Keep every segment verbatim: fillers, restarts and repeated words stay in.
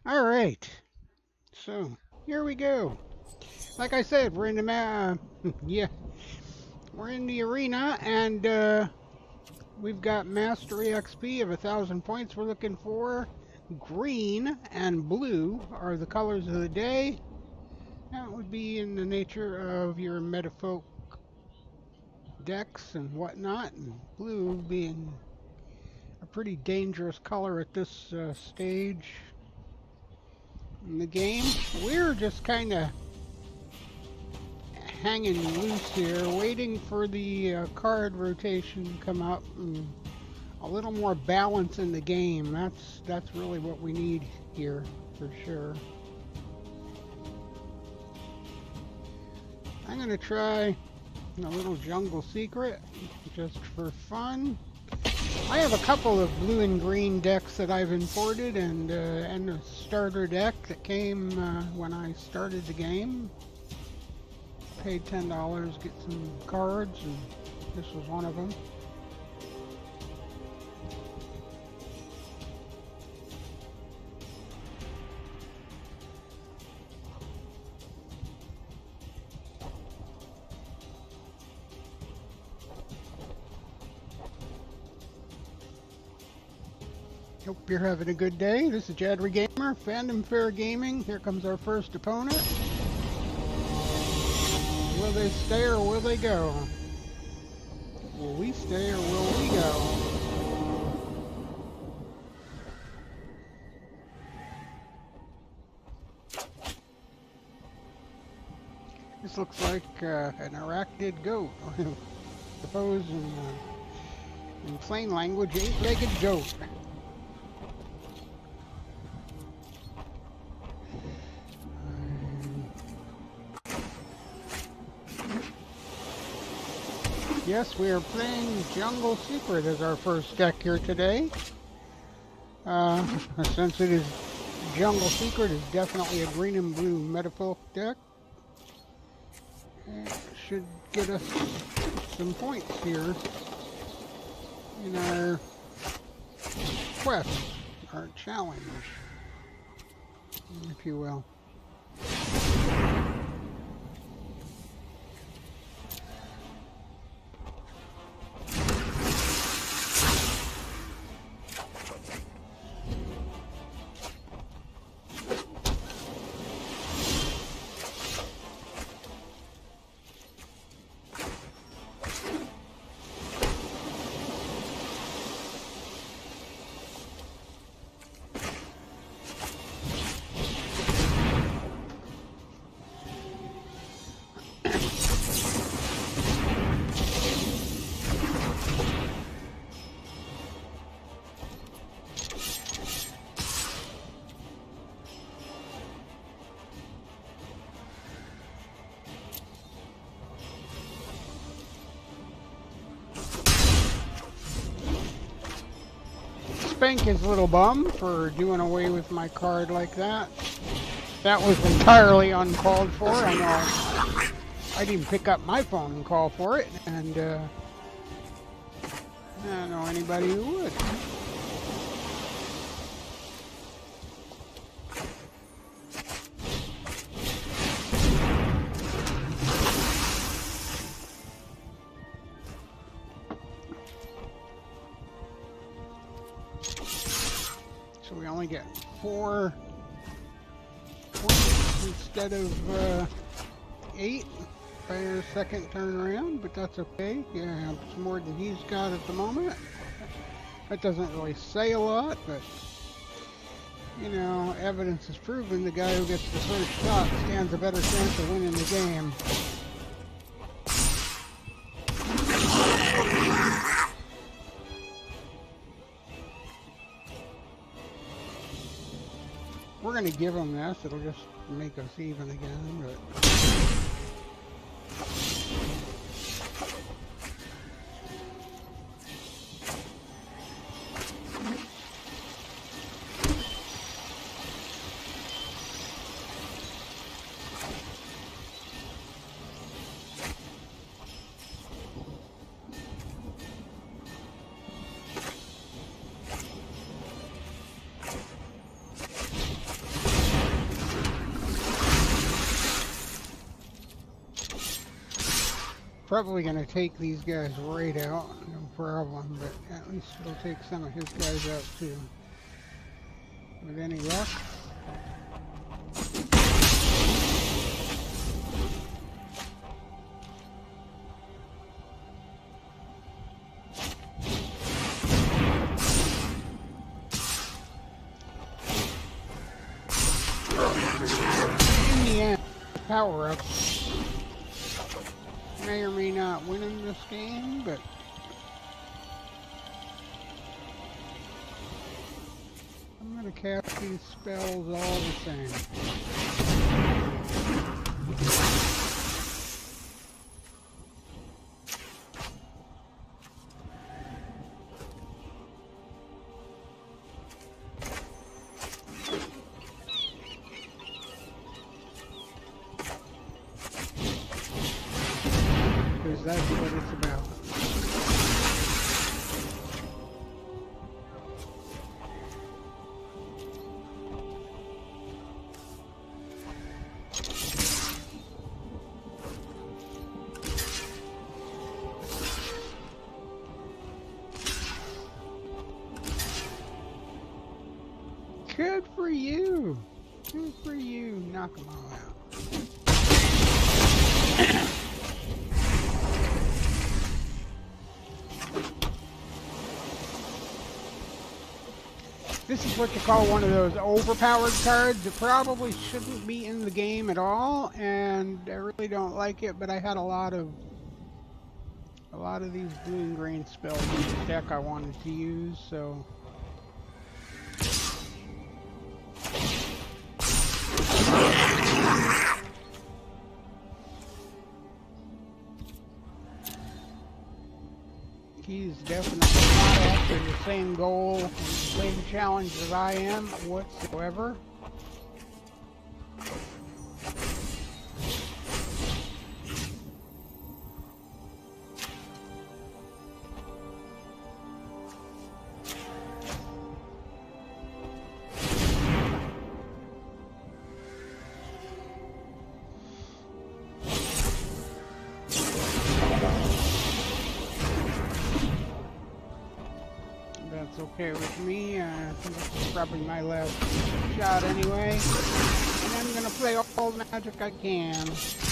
All right, so here we go. Like I said, we're in the ma yeah, we're in the arena, and uh, we've got mastery X P of a thousand points. We're looking for green and blue are the colors of the day. That would be in the nature of your metafolk decks and whatnot, and blue being a pretty dangerous color at this uh, stage in the game. We're just kind of hanging loose here, waiting for the uh, card rotation to come up and a little more balance in the game. That's that's really what we need here for sure. I'm gonna try a little jungle secret just for fun. I have a couple of blue and green decks that I've imported, and uh, and a starter deck that came uh, when I started the game. Paid ten dollars, get some cards, and this was one of them. Hope you're having a good day. This is Jadiri Gamer, Fandom Fair Gaming. Here comes our first opponent. Will they stay or will they go? Will we stay or will we go? This looks like uh, an arachnid goat. Suppose in, uh, in plain language, eight-legged goat. Yes, we are playing Jungle Secret as our first deck here today. Uh, since it is Jungle Secret, is definitely a green and blue metafolk deck. It should get us some points here in our quest, our challenge, if you will. Spank his little bum for doing away with my card like that. That was entirely uncalled for. I know I, I didn't pick up my phone and call for it, and uh, I don't know anybody who would. So we only get four points instead of uh, eight by our second turn around, but that's okay. Yeah, it's more than he's got at the moment. That doesn't really say a lot, but you know, evidence has proven the guy who gets the first shot stands a better chance of winning the game. We're going to give him this. It'll just make us even again, but... probably going to take these guys right out, no problem, but at least it'll take some of his guys out too. With any luck. In the end, power up. May or may not win in this game, but I'm going to cast these spells all the same. Because that's what it's about. Good for you. Good for you. Knock them all out. This is what you call one of those overpowered cards. It probably shouldn't be in the game at all, and I really don't like it, but I had a lot of a lot of these blue and green spells in the deck I wanted to use, so he's definitely not after the same goal and the same challenge as I am whatsoever. That's okay with me. Uh, I think this is probably my last shot anyway. And I'm gonna play all the magic I can.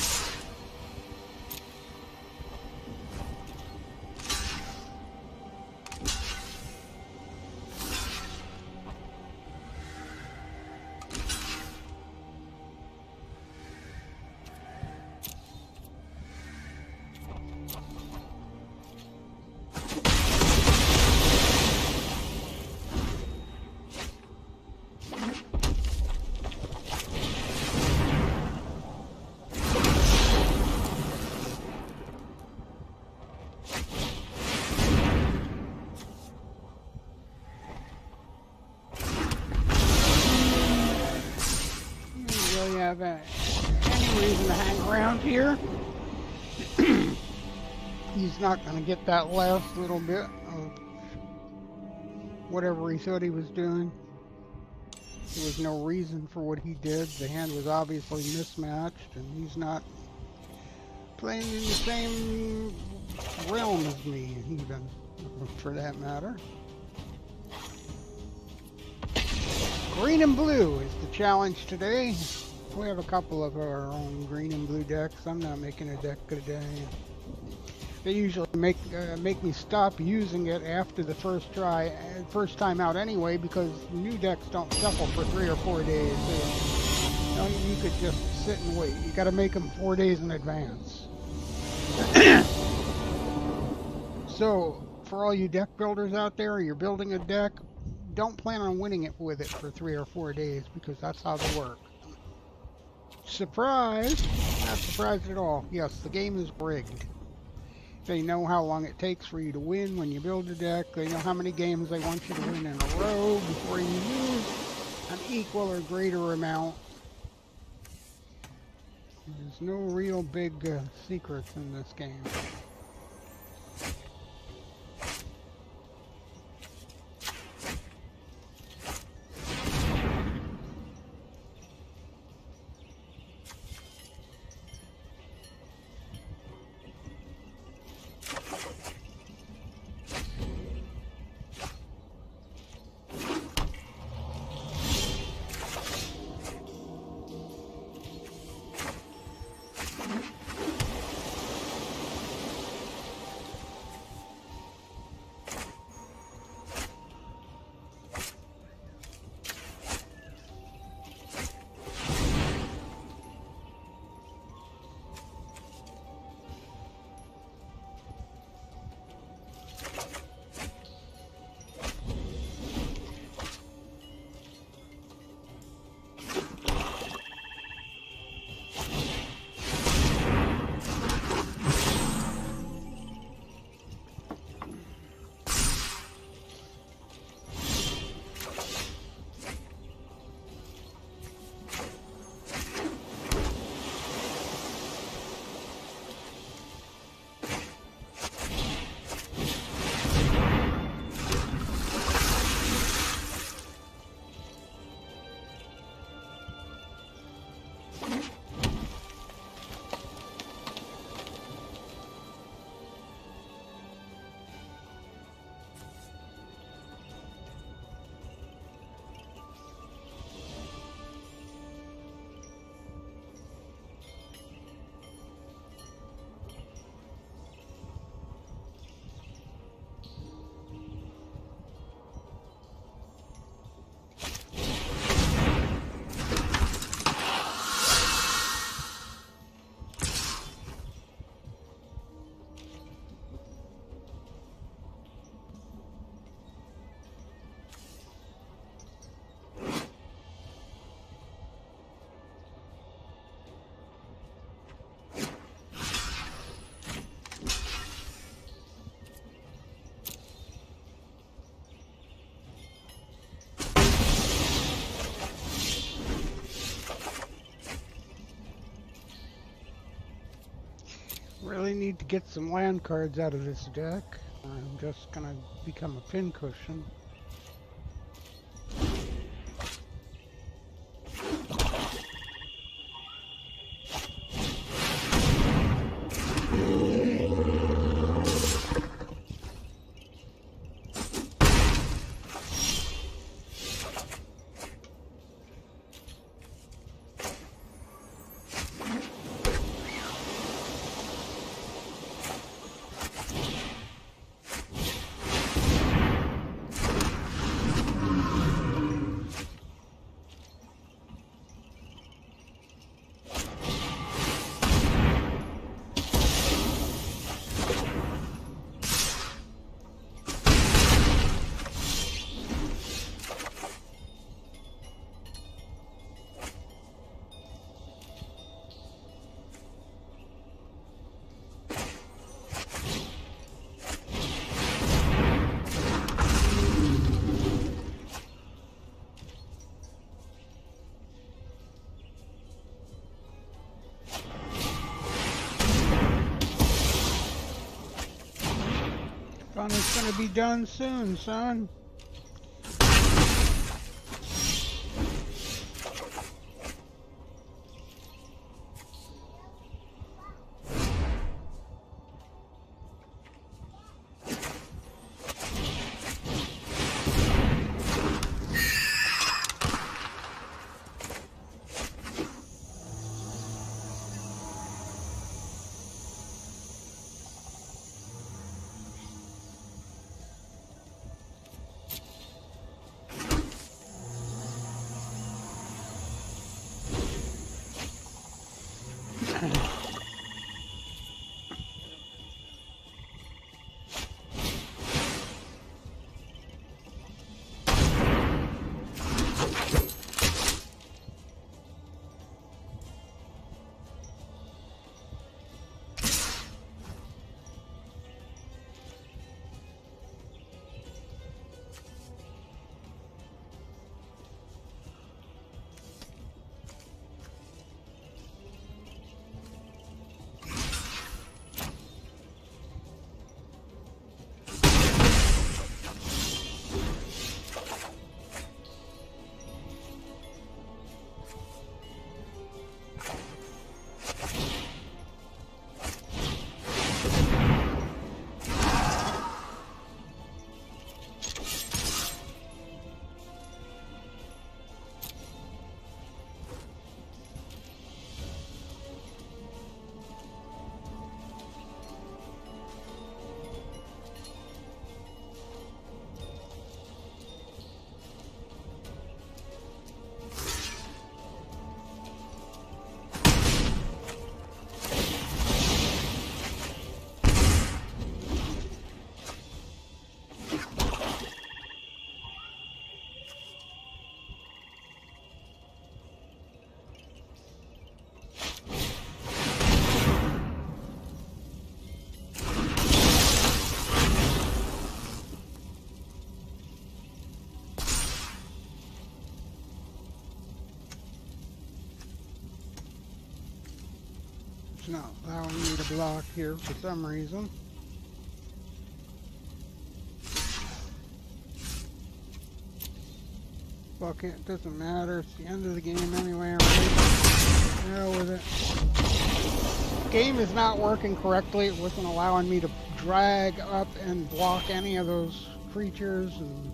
Have uh, any reason to hang around here. He's not going to get that last little bit of whatever he thought he was doing. There was no reason for what he did. The hand was obviously mismatched, and he's not playing in the same realm as me, even, for that matter. Green and blue is the challenge today. We have a couple of our own green and blue decks. I'm not making a deck today. They usually make uh, make me stop using it after the first try, uh, first time out anyway, because new decks don't shuffle for three or four days. So, you know, you could just sit and wait. You got to make them four days in advance. So, for all you deck builders out there, you're building a deck, don't plan on winning it with it for three or four days, because that's how they work. Surprise! Not surprised at all. Yes, the game is rigged. They know how long it takes for you to win when you build a deck. They know how many games they want you to win in a row before you lose an equal or greater amount. There's no real big uh, secrets in this game. really need to get some land cards out of this deck. I'm just gonna become a pincushion. Fun is gonna be done soon, son. It's not allowing me to block here for some reason. Fuck it, doesn't matter. It's the end of the game anyway, right? Hell with it. The game is not working correctly. It wasn't allowing me to drag up and block any of those creatures, and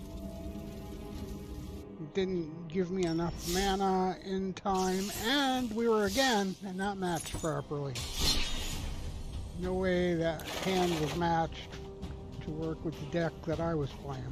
it didn't give me enough mana in time, and we were again not matched properly. No way that hand was matched to work with the deck that I was playing.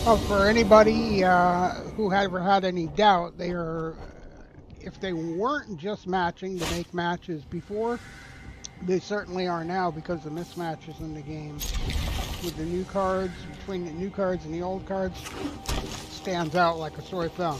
Well, for anybody uh, who had ever had any doubt, they are, if they weren't just matching to make matches before, they certainly are now because the mismatches in the game with the new cards, between the new cards and the old cards, stands out like a sore thumb.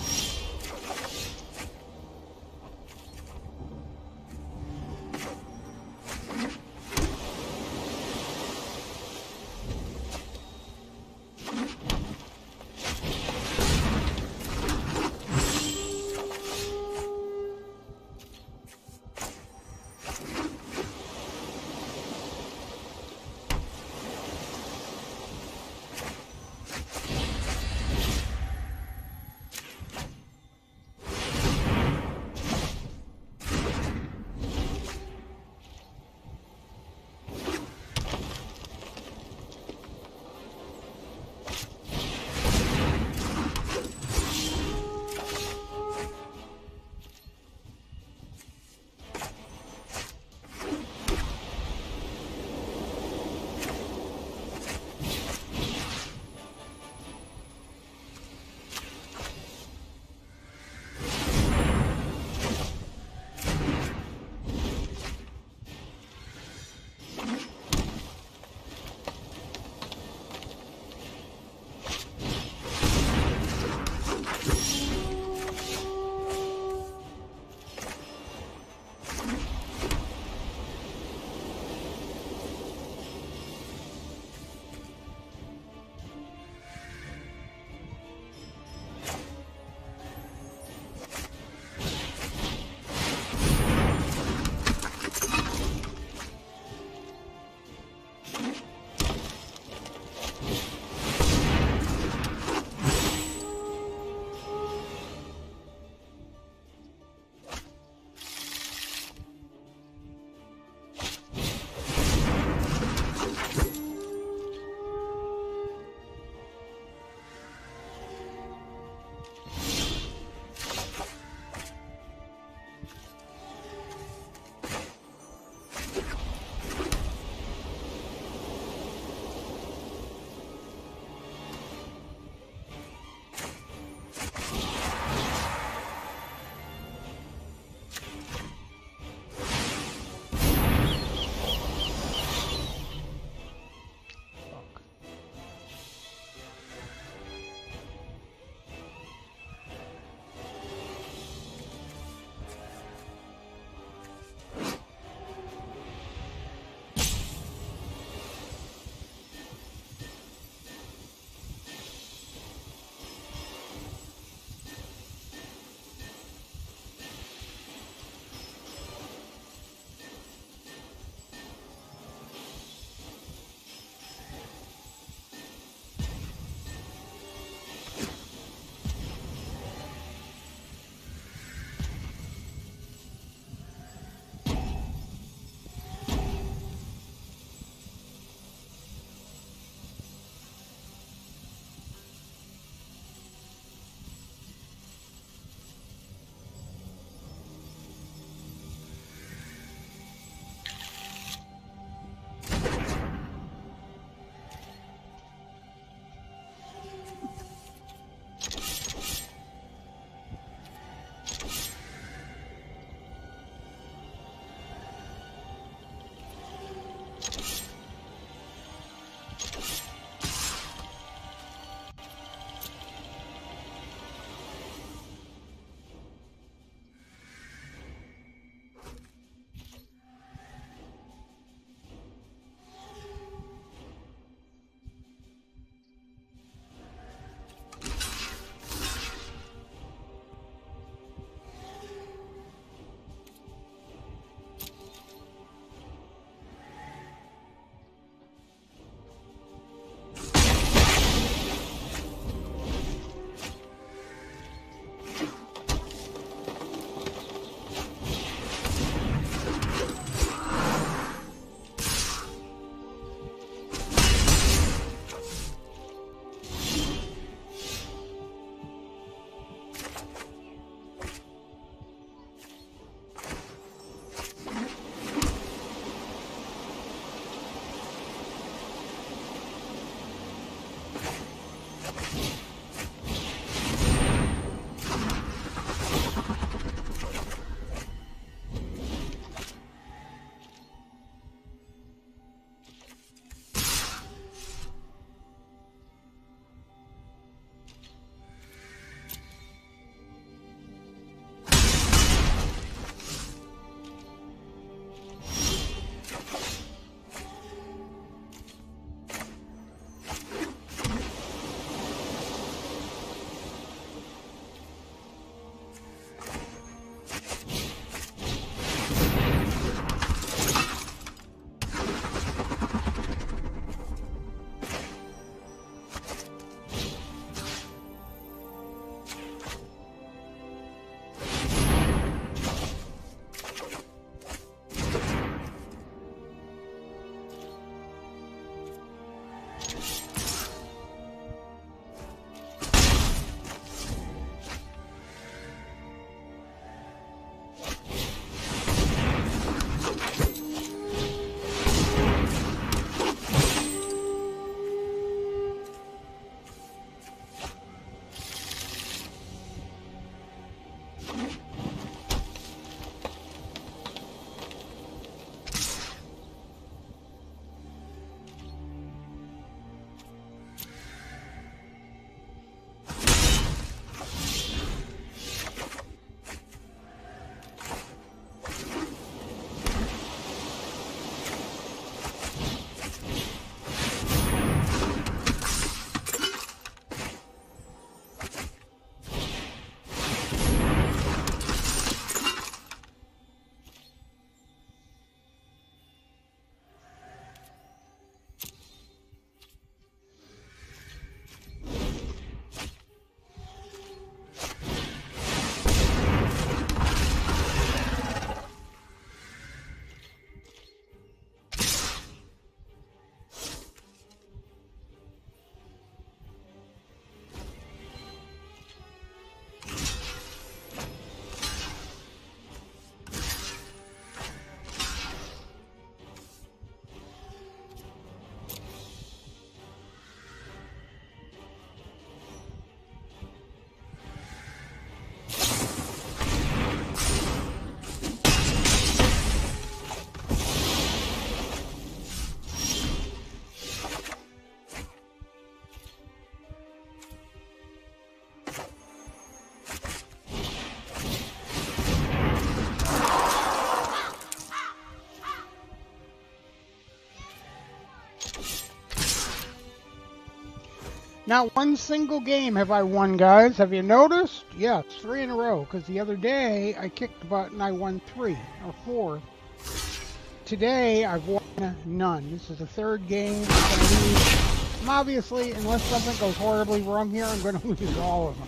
Not one single game have I won, guys. Have you noticed? Yes, three in a row. Because the other day I kicked butt and I won three or four. Today I've won none. This is the third game. I'm going to lose. And obviously, unless something goes horribly wrong here, I'm going to lose all of them.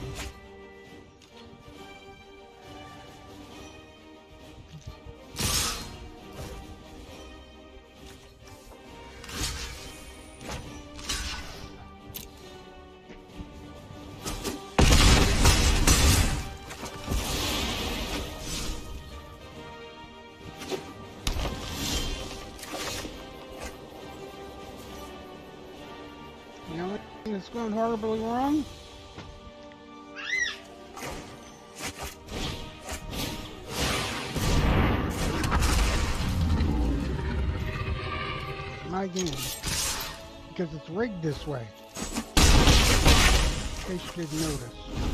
It's going horribly wrong. My game. Because it's rigged this way. In case you didn't notice.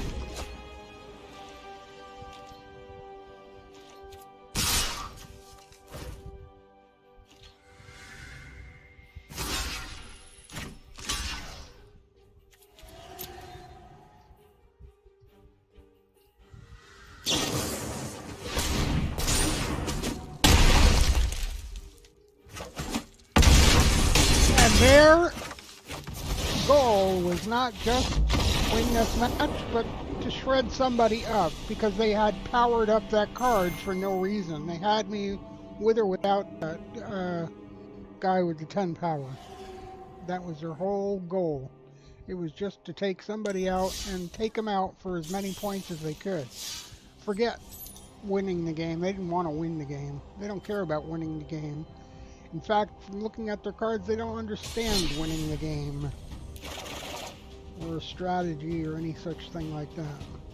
Their goal was not just to win this match, but to shred somebody up, because they had powered up that card for no reason. They had me with or without that uh, guy with the ten power. That was their whole goal. It was just to take somebody out and take them out for as many points as they could. Forget winning the game. They didn't want to win the game. They don't care about winning the game. In fact, from looking at their cards, they don't understand winning the game, or strategy, or any such thing like that.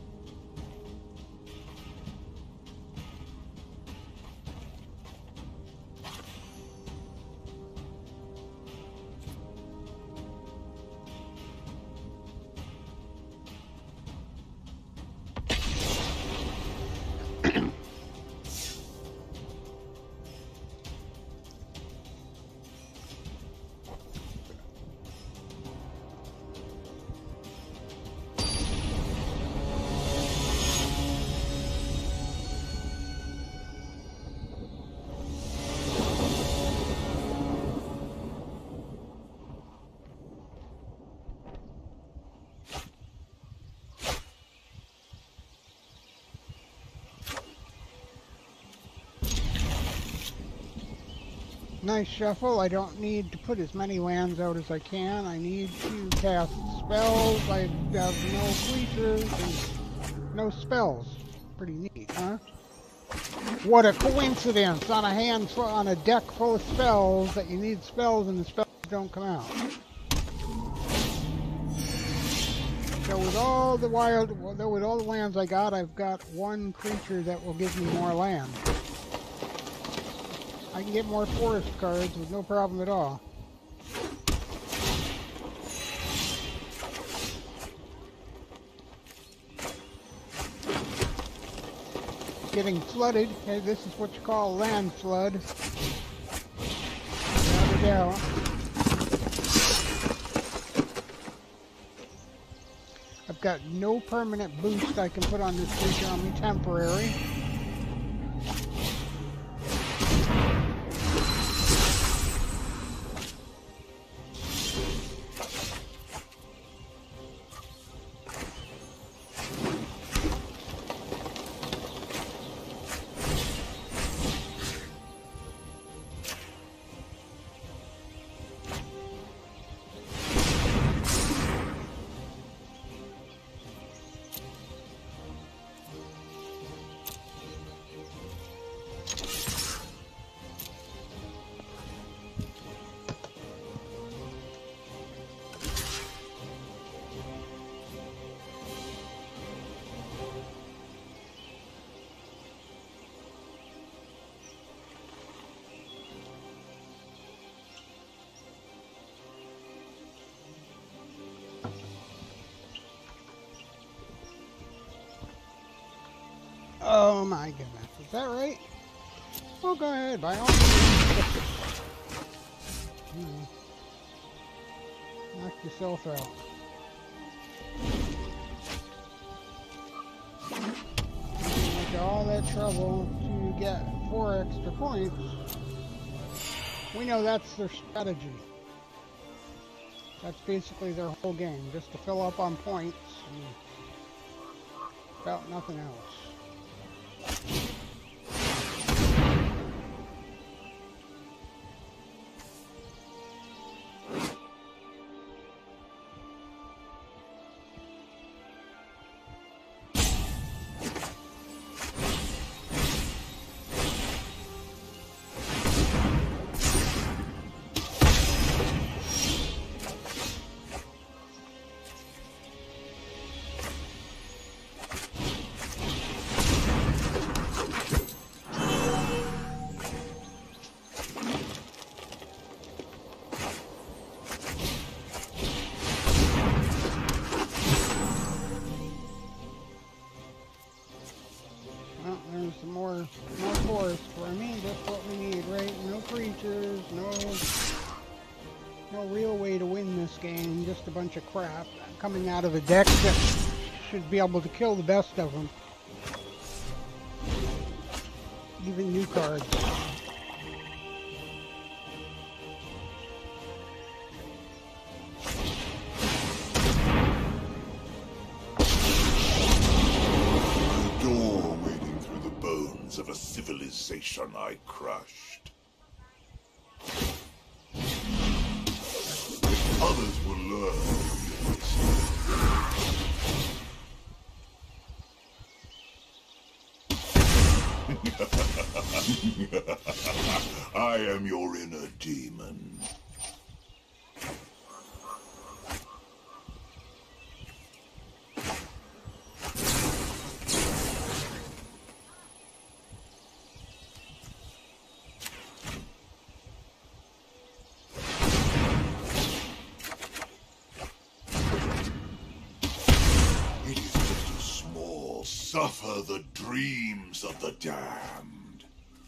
Nice shuffle. I don't need to put as many lands out as I can. I need to cast spells. I have no creatures and no spells. Pretty neat, huh? What a coincidence! On a hand, on a deck full of spells, that you need spells and the spells don't come out. So with all the wild, with all the lands I got, I've got one creature that will give me more land. I can get more forest cards with no problem at all. Getting flooded. Hey, this is what you call land flood. Without a doubt. I've got no permanent boost I can put on this creature, only temporary. Oh my goodness, is that right? Well, go ahead, by all means. Hmm. Knock yourself out. After all that trouble to get four extra points, we know that's their strategy. That's basically their whole game, just to fill up on points and about nothing else. Some more, more forest for me, just what we need, right? No creatures, no, no real way to win this game, just a bunch of crap coming out of a deck that should be able to kill the best of them. Even new cards. Of a civilization I crushed. Others will learn from this. I am your inner demon. Suffer the dreams of the damned.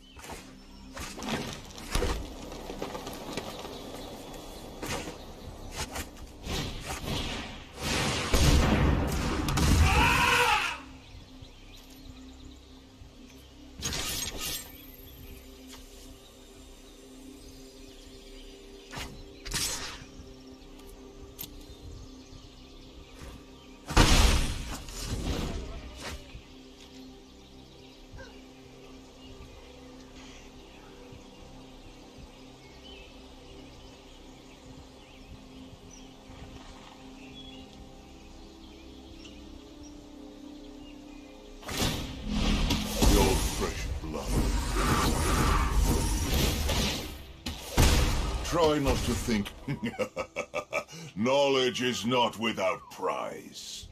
Try not to think. Knowledge is not without price.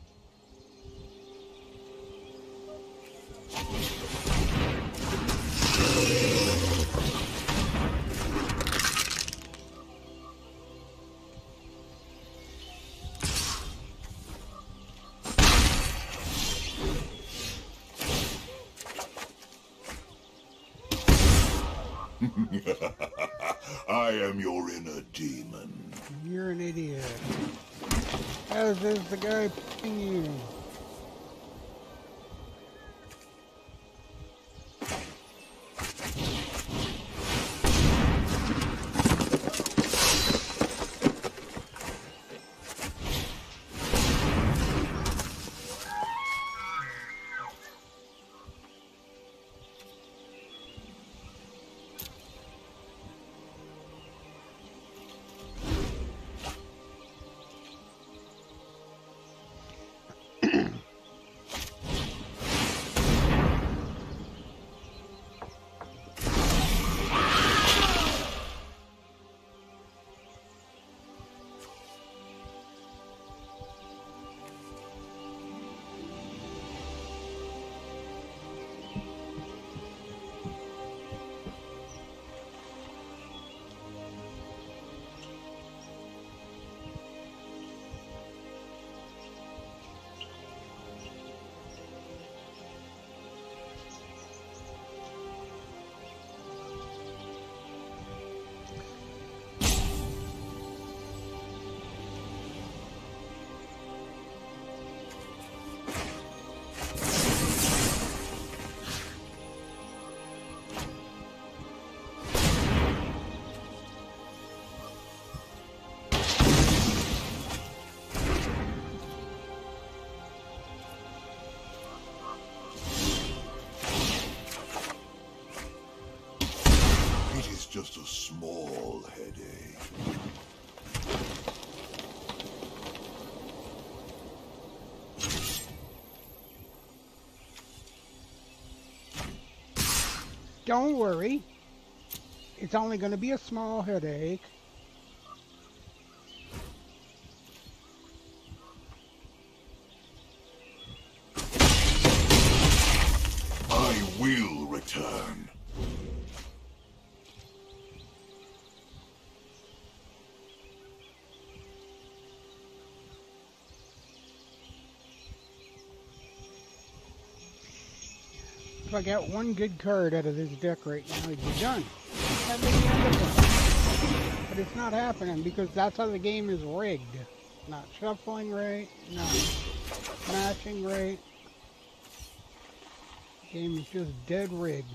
I am your inner demon. You're an idiot. As is the guy picking you. It is just a small headache. Don't worry. It's only going to be a small headache. I will return. If I got one good card out of this deck right now, it'd be done. That'd be the end of it. But it's not happening because that's how the game is rigged. Not shuffling right, not matching right. The game is just dead rigged.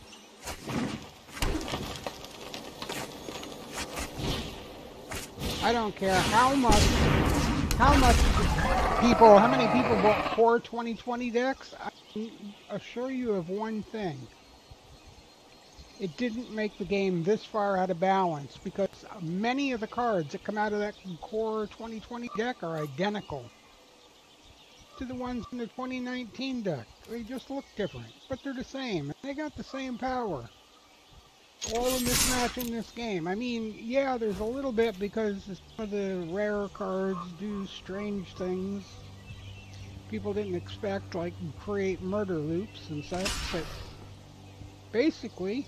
I don't care how much, how much people, how many people bought four twenty twenty decks. I can assure you of one thing. It didn't make the game this far out of balance because many of the cards that come out of that core twenty twenty deck are identical to the ones in the twenty nineteen deck. They just look different, but they're the same. They got the same power. All the mismatch in this game. I mean, yeah, there's a little bit because some of the rarer cards do strange things people didn't expect, like create murder loops and such, but basically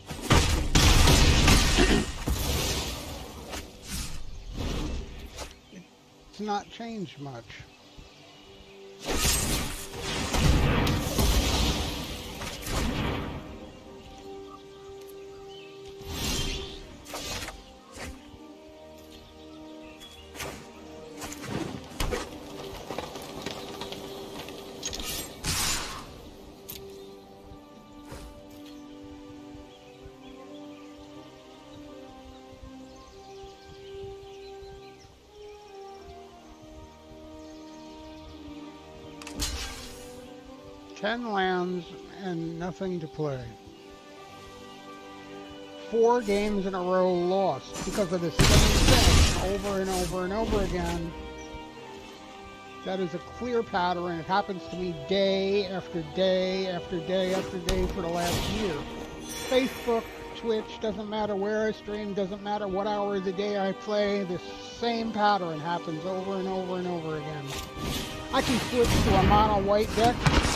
it's not changed much. Ten lands and nothing to play. Four games in a row lost because of the same thing over and over and over again. That is a clear pattern. It happens to me day after day after day after day for the last year. Facebook, Twitch, doesn't matter where I stream, doesn't matter what hour of the day I play, the same pattern happens over and over and over again. I can switch to a mono white deck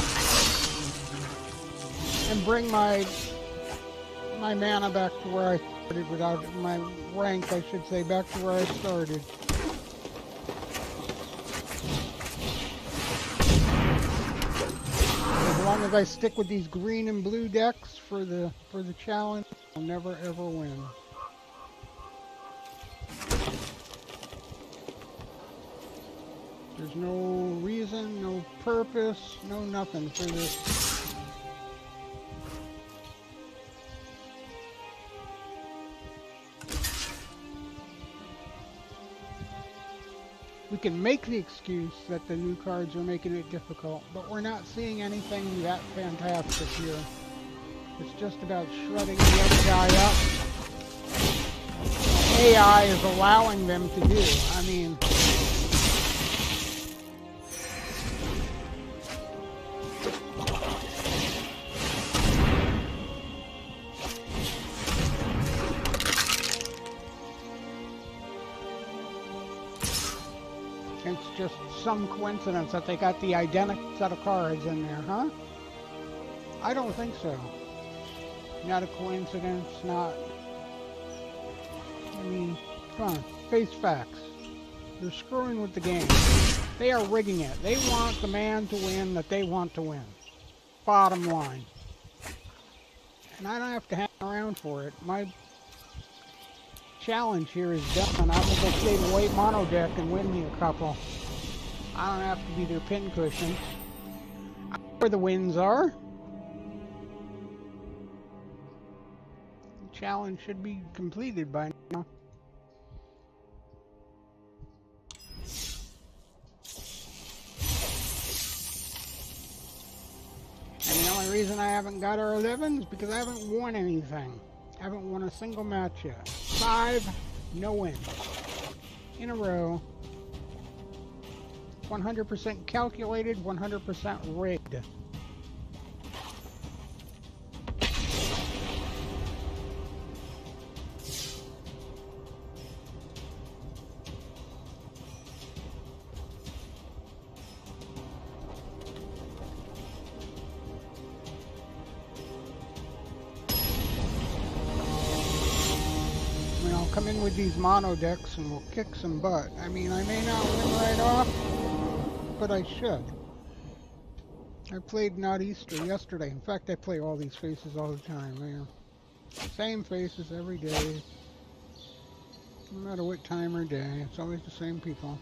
and bring my my mana back to where I started without my rank, I should say, back to where I started. As long as I stick with these green and blue decks for the for the challenge, I'll never ever win. There's no reason, no purpose, no nothing for this. We can make the excuse that the new cards are making it difficult, but we're not seeing anything that fantastic here. It's just about shredding the other guy up. A I is allowing them to do. I mean, it's just some coincidence that they got the identical set of cards in there, huh? I don't think so. Not a coincidence, not... I mean, come on, face facts. They're screwing with the game. They are rigging it. They want the man to win that they want to win. Bottom line. And I don't have to hang around for it. My challenge here is done. I'm gonna go play the white mono deck and win me a couple. I don't have to be their pincushion. I know where the wins are. The challenge should be completed by now. And the only reason I haven't got our elevens is because I haven't won anything. Haven't won a single match yet. Five no wins in a row. one hundred percent calculated, one hundred percent rigged. Come in with these mono decks and we'll kick some butt. I mean, I may not win right off, but I should. I played Not Easter yesterday. In fact, I play all these faces all the time, man. Same faces every day. No matter what time or day, it's always the same people.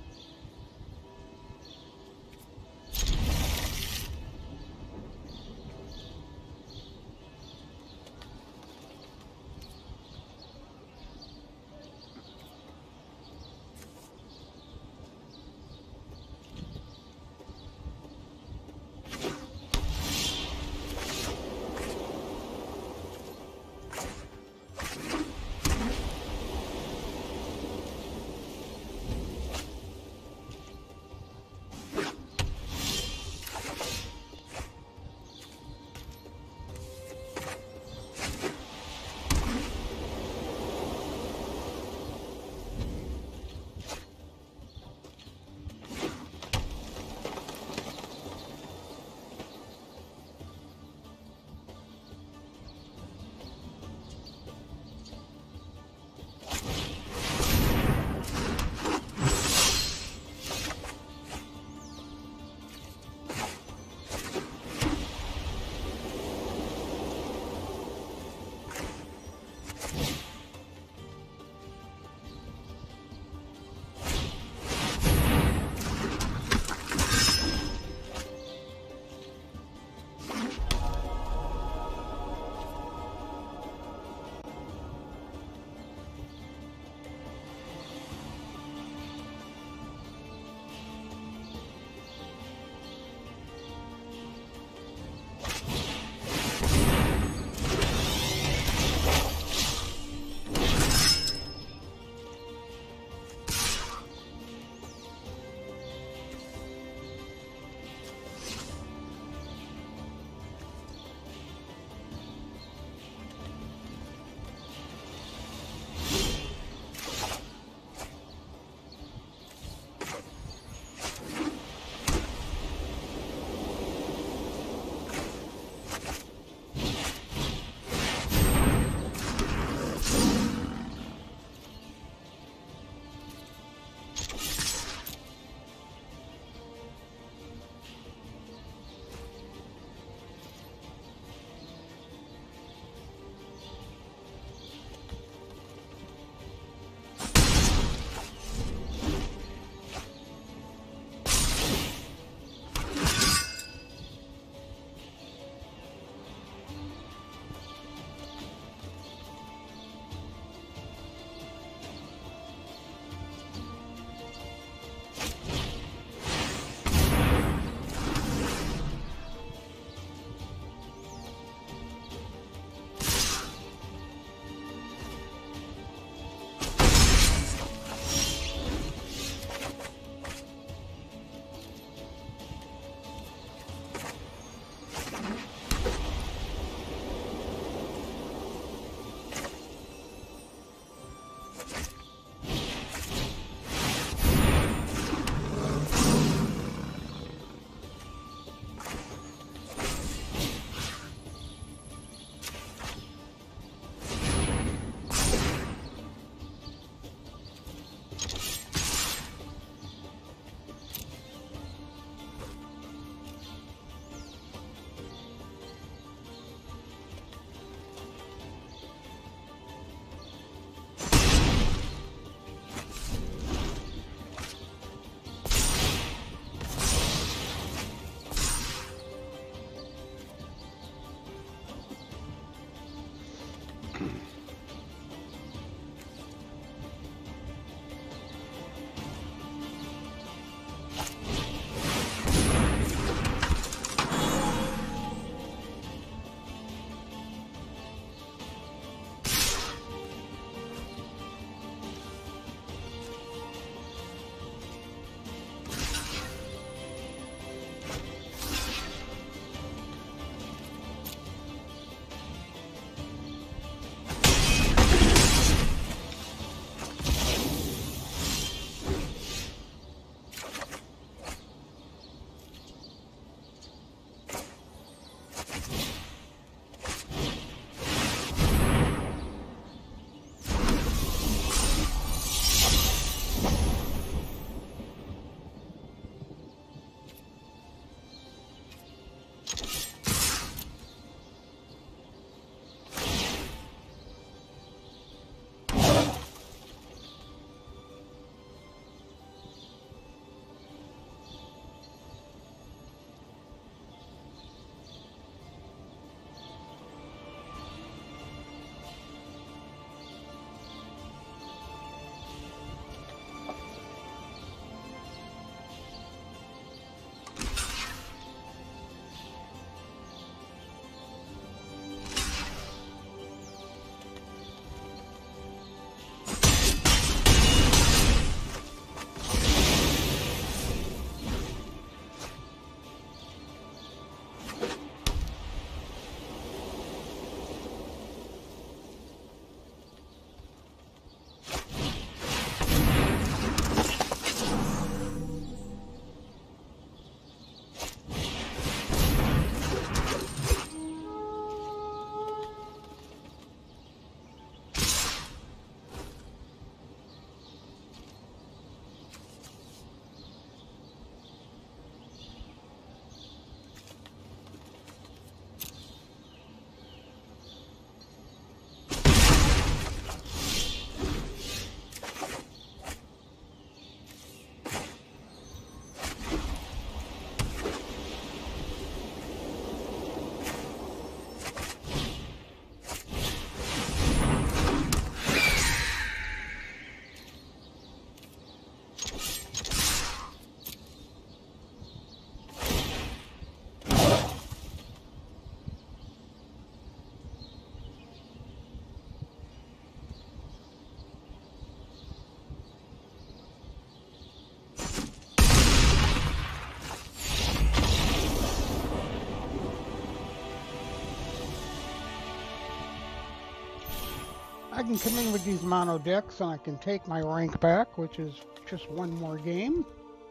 I can come in with these mono decks and I can take my rank back, which is just one more game.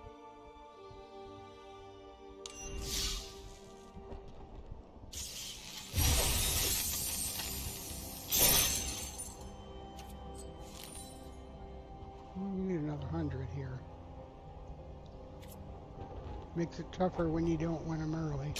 We need another hundred here. Makes it tougher when you don't win them early.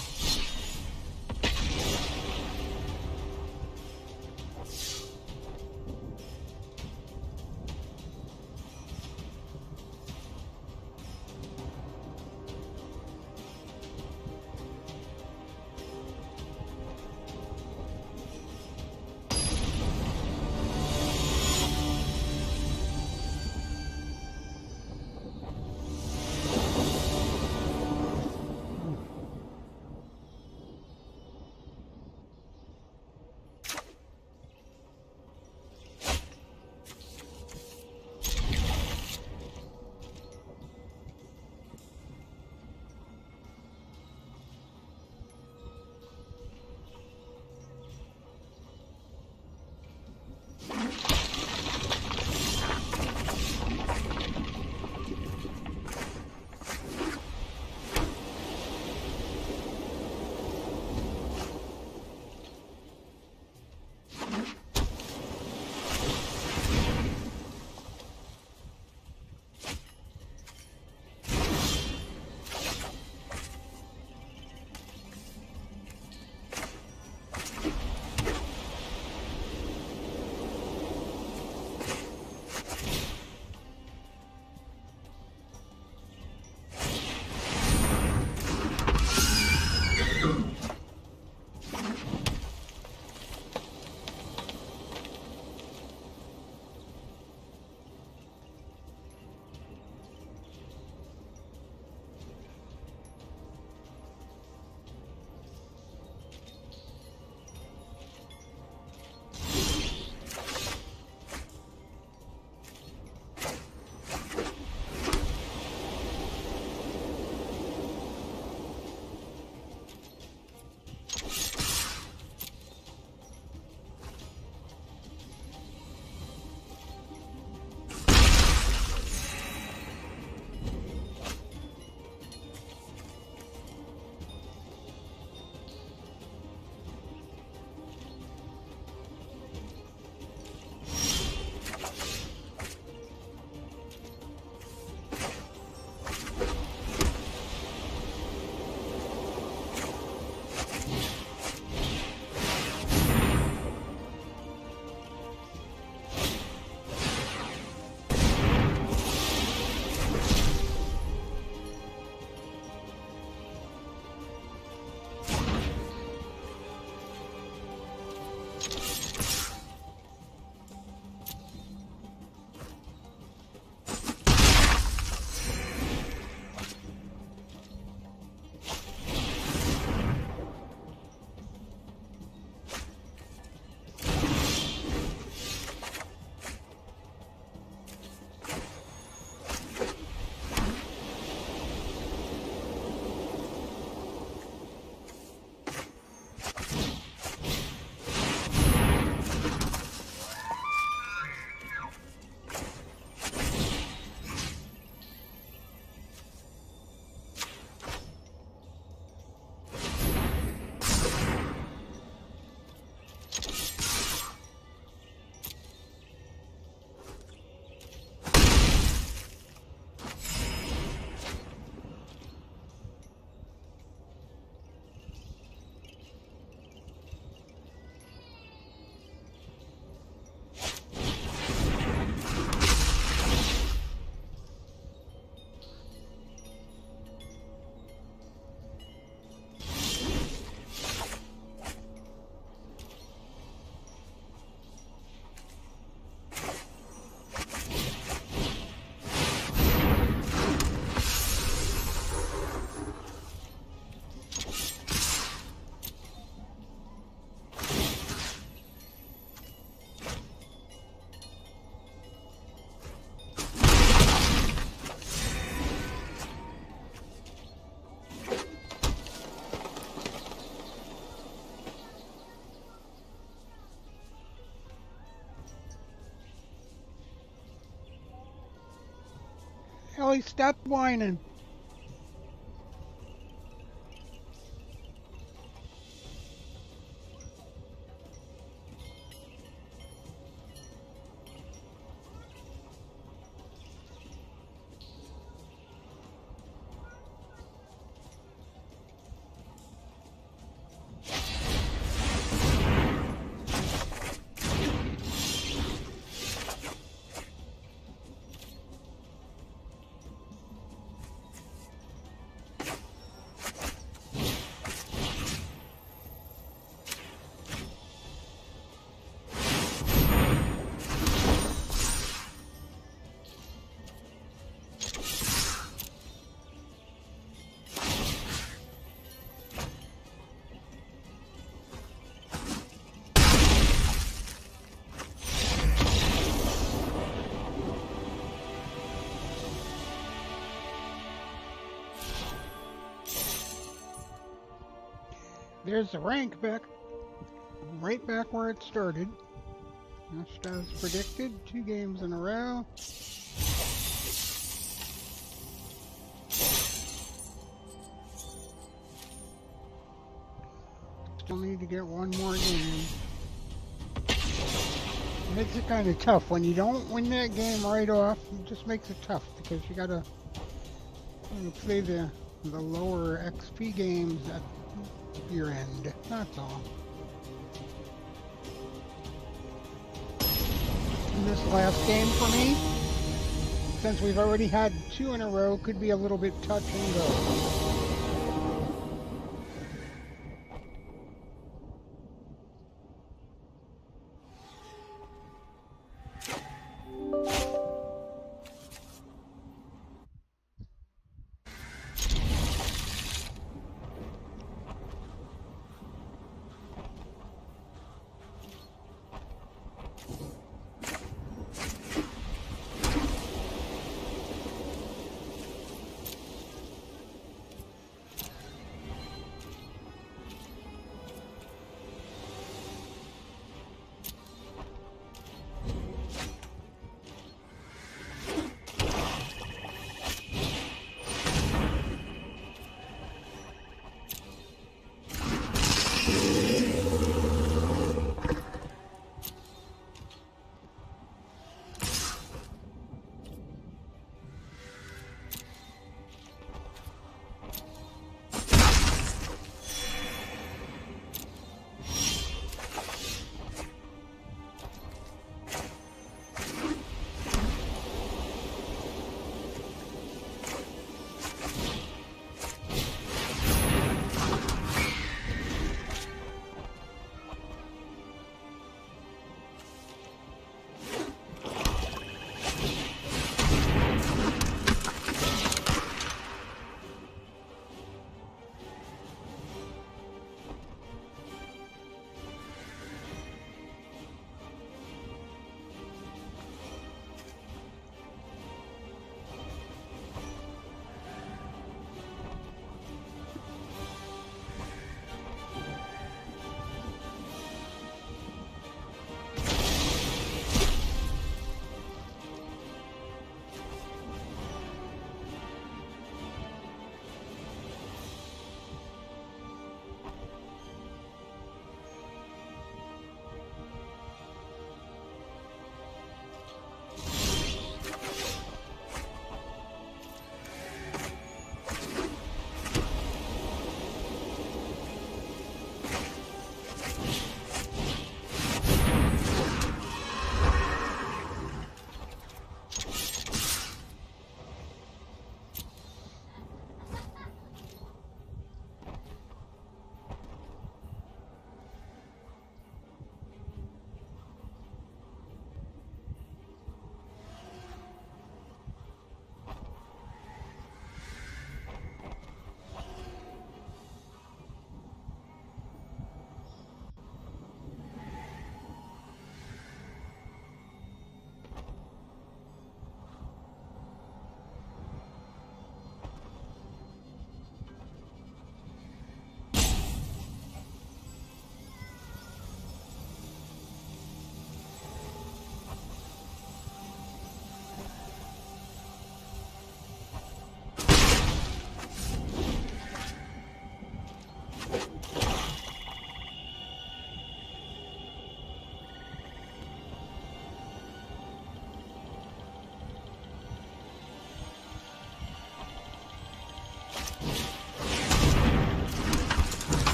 Ellie, stop whining. There's the rank back, right back where it started. Just as predicted, two games in a row. Still need to get one more game. It makes it kind of tough. When you don't win that game right off, it just makes it tough because you gotta you know, play the, the lower X P games at your end. That's all. And this last game for me, since we've already had two in a row, could be a little bit touch and go.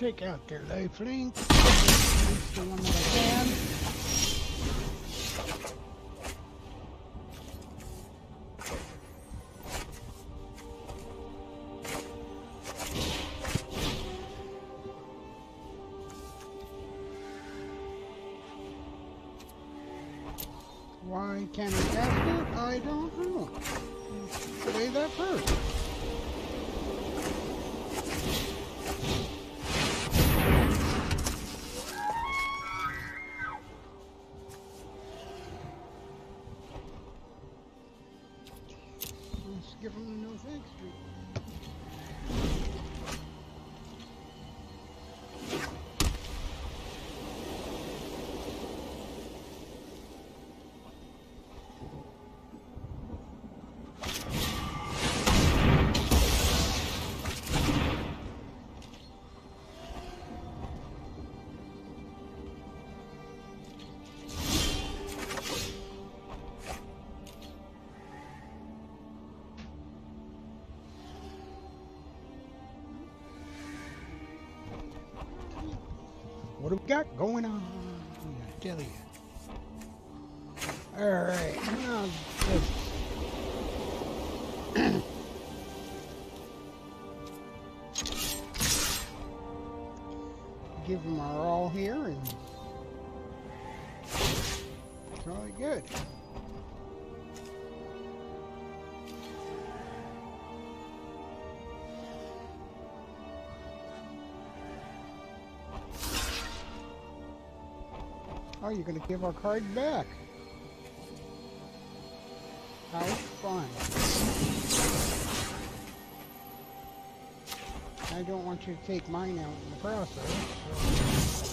take out their lifelink. That's the one that I can. Why can't I cast it? I don't know. Say that first. Let's give him a no thanks to. What do we got going on? I tell you. Alright, now let's give them our all here, and it's really good. Oh, you're going to give our card back. How fun. I don't want you to take mine out in the process. So.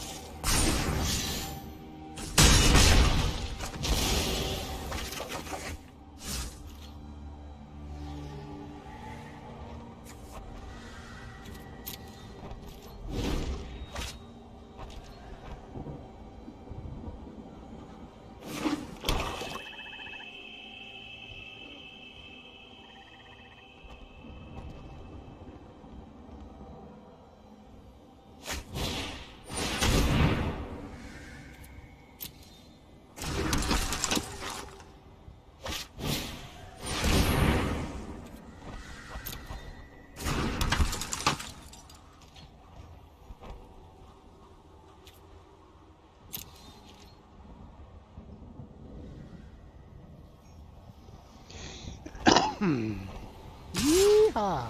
Hmm. Yeehaw!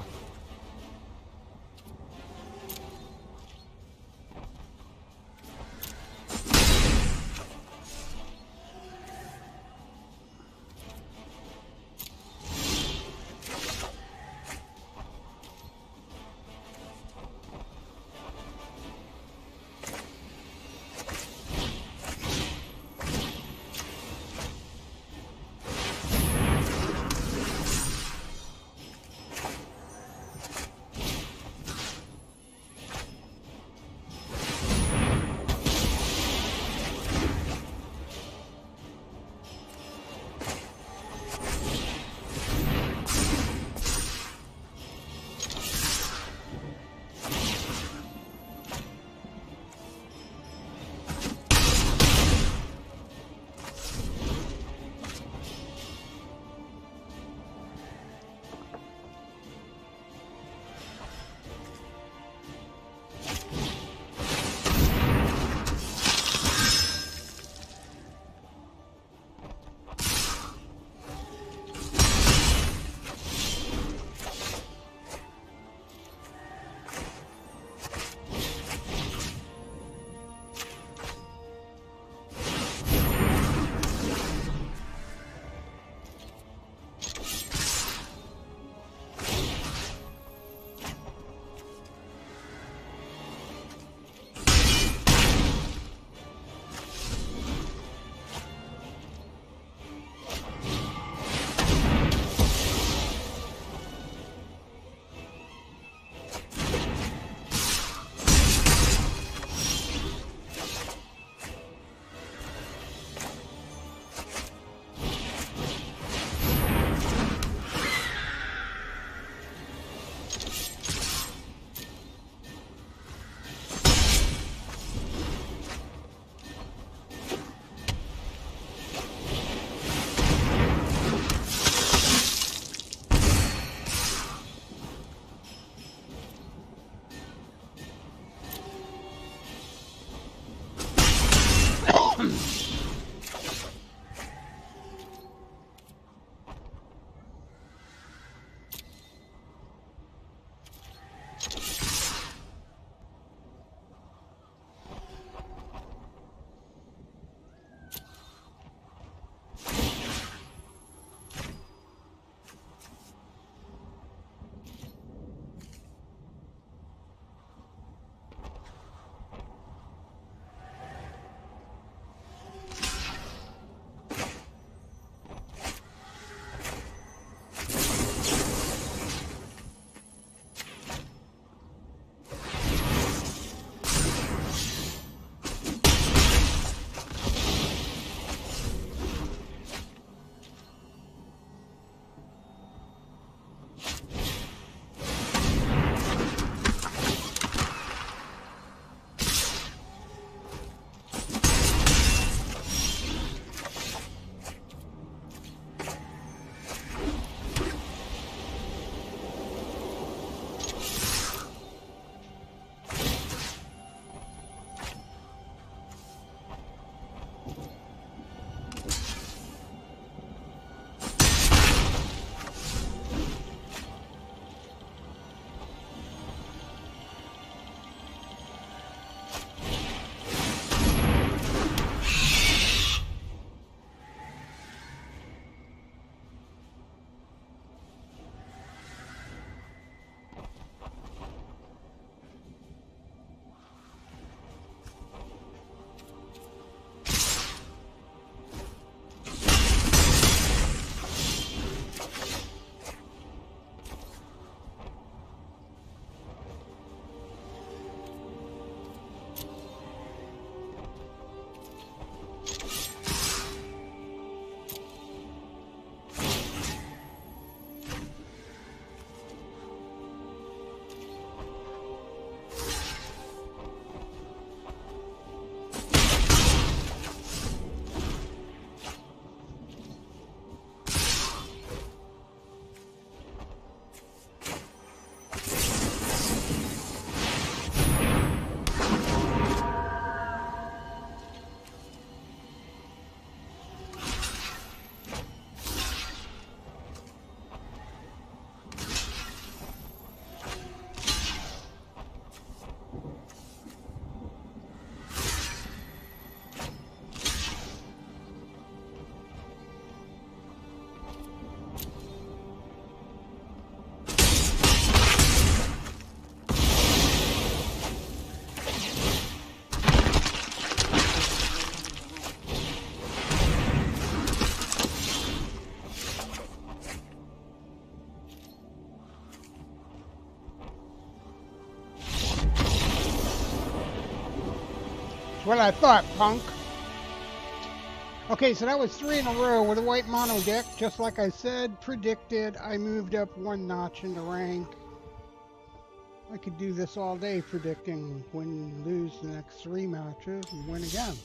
what I thought, punk. Okay, so that was three in a row with a white mono deck. Just like I said, predicted, I moved up one notch in the rank. I could do this all day predicting win, lose the next three matches and win again.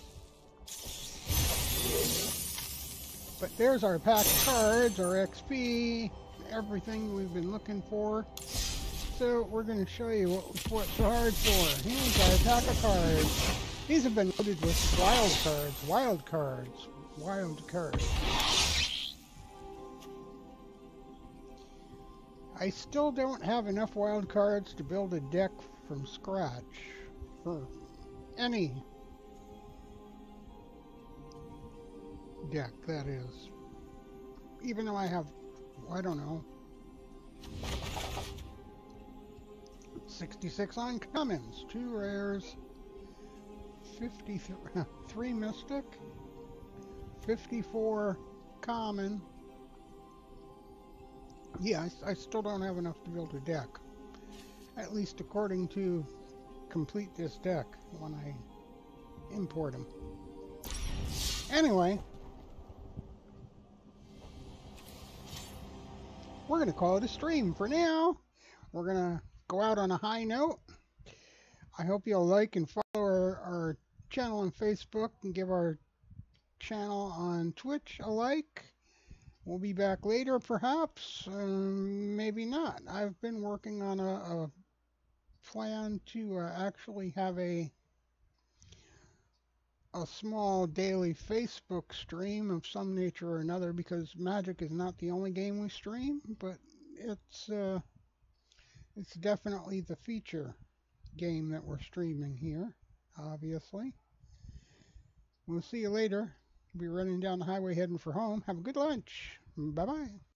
But there's our pack of cards, our X P, everything we've been looking for. So we're going to show you what we fought so hard for. Here's our pack of cards. These have been loaded with wild cards, wild cards, wild cards. I still don't have enough wild cards to build a deck from scratch for any deck, that is. Even though I have, I don't know, sixty-six uncommons, two rares, fifty-three mystic, fifty-four common. Yeah, I, I still don't have enough to build a deck. At least according to complete this deck when I import them. Anyway, we're going to call it a stream for now. We're going to go out on a high note. I hope you'll like and follow our, our channel on Facebook and give our channel on Twitch a like. We'll be back later, perhaps, um, maybe not. I've been working on a, a plan to uh, actually have a a small daily Facebook stream of some nature or another, because Magic is not the only game we stream, but it's uh, it's definitely the feature game that we're streaming here, obviously. We'll see you later. We'll be running down the highway heading for home. Have a good lunch. Bye-bye.